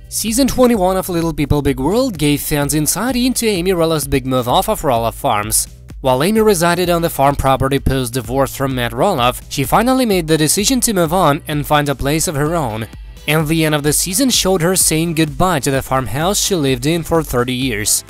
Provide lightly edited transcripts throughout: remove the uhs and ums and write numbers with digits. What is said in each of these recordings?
Season 21 of Little People Big World gave fans insight into Amy Roloff's big move off of Roloff Farms. While Amy resided on the farm property post-divorce from Matt Roloff, she finally made the decision to move on and find a place of her own. And the end of the season showed her saying goodbye to the farmhouse she lived in for 30 years.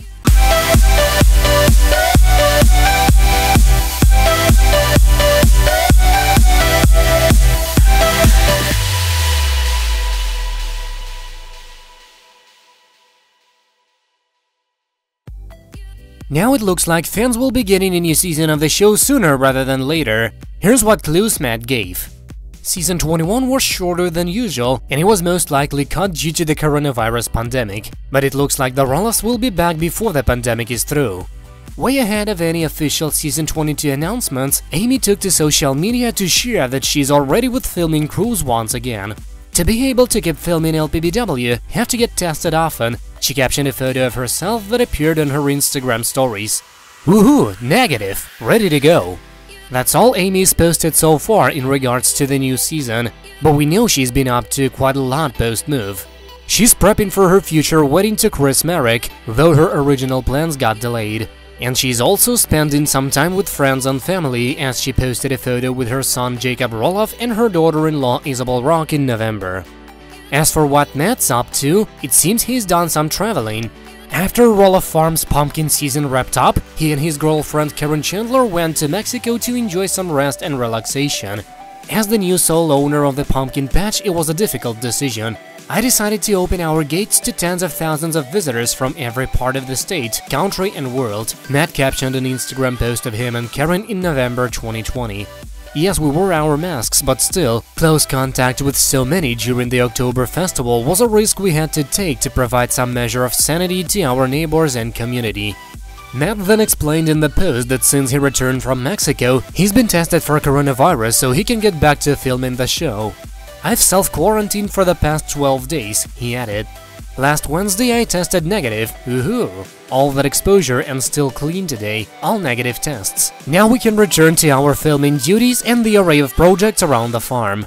Now it looks like fans will be getting a new season of the show sooner rather than later. Here's what clues Matt gave. Season 21 was shorter than usual, and it was most likely cut due to the coronavirus pandemic. But it looks like the Roloffs will be back before the pandemic is through. Way ahead of any official Season 22 announcements, Amy took to social media to share that she's already with filming crews once again. To be able to keep filming LPBW, have to get tested often. She captioned a photo of herself that appeared on her Instagram stories. Woohoo! Negative! Ready to go! That's all Amy's posted so far in regards to the new season, but we know she's been up to quite a lot post-move. She's prepping for her future wedding to Chris Marek, though her original plans got delayed. And she's also spending some time with friends and family, as she posted a photo with her son Jacob Roloff and her daughter-in-law Isabel Rock in November. As for what Matt's up to, it seems he's done some traveling. After Roloff Farms' pumpkin season wrapped up, he and his girlfriend Karen Chandler went to Mexico to enjoy some rest and relaxation. As the new sole owner of the pumpkin patch, it was a difficult decision. I decided to open our gates to tens of thousands of visitors from every part of the state, country and world, Matt captioned an Instagram post of him and Karen in November 2020. Yes, we wore our masks, but still, close contact with so many during the October festival was a risk we had to take to provide some measure of sanity to our neighbors and community. Matt then explained in the post that since he returned from Mexico, he's been tested for coronavirus so he can get back to filming the show. I've self-quarantined for the past 12 days, he added. Last Wednesday I tested negative, woohoo! All that exposure and still clean today, all negative tests. Now we can return to our filming duties and the array of projects around the farm.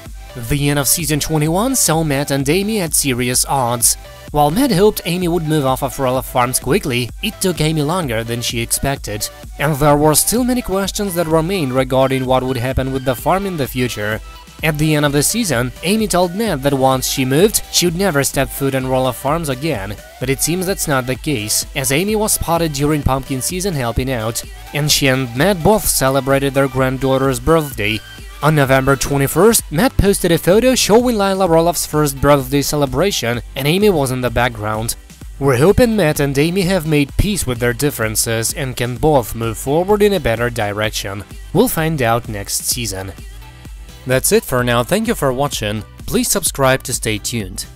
The end of Season 21 saw Matt and Amy at serious odds. While Matt hoped Amy would move off of Roloff Farms quickly, it took Amy longer than she expected. And there were still many questions that remained regarding what would happen with the farm in the future. At the end of the season, Amy told Matt that once she moved, she would never step foot on Roloff Farms again, but it seems that's not the case, as Amy was spotted during pumpkin season helping out, and she and Matt both celebrated their granddaughter's birthday. On November 21st, Matt posted a photo showing Lila Roloff's first birthday celebration, and Amy was in the background. We're hoping Matt and Amy have made peace with their differences and can both move forward in a better direction. We'll find out next season. That's it for now, thank you for watching, please subscribe to stay tuned.